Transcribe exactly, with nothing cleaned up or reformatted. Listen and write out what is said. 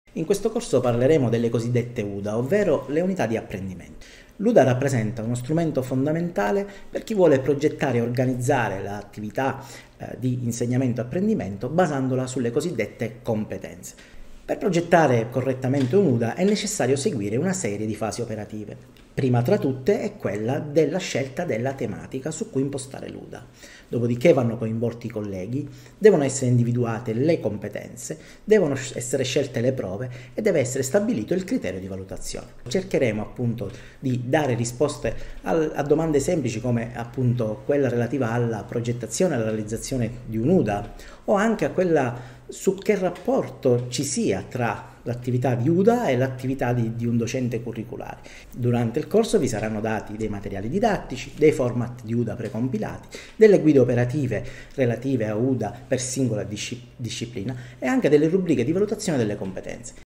In questo corso parleremo delle cosiddette U D A, ovvero le unità di apprendimento. L'U D A rappresenta uno strumento fondamentale per chi vuole progettare e organizzare l'attività eh, di insegnamento e apprendimento basandola sulle cosiddette competenze. Per progettare correttamente un U D A è necessario seguire una serie di fasi operative. Prima tra tutte è quella della scelta della tematica su cui impostare l'U D A. Dopodiché vanno coinvolti i colleghi, devono essere individuate le competenze, devono essere scelte le prove e deve essere stabilito il criterio di valutazione. Cercheremo appunto di dare risposte a domande semplici come appunto quella relativa alla progettazione e alla realizzazione di un U D A o anche a quella su che rapporto ci sia tra l'attività di U D A e l'attività di, di un docente curriculare. Durante il corso vi saranno dati dei materiali didattici, dei format di U D A precompilati, delle guide operative relative a U D A per singola disciplina e anche delle rubriche di valutazione delle competenze.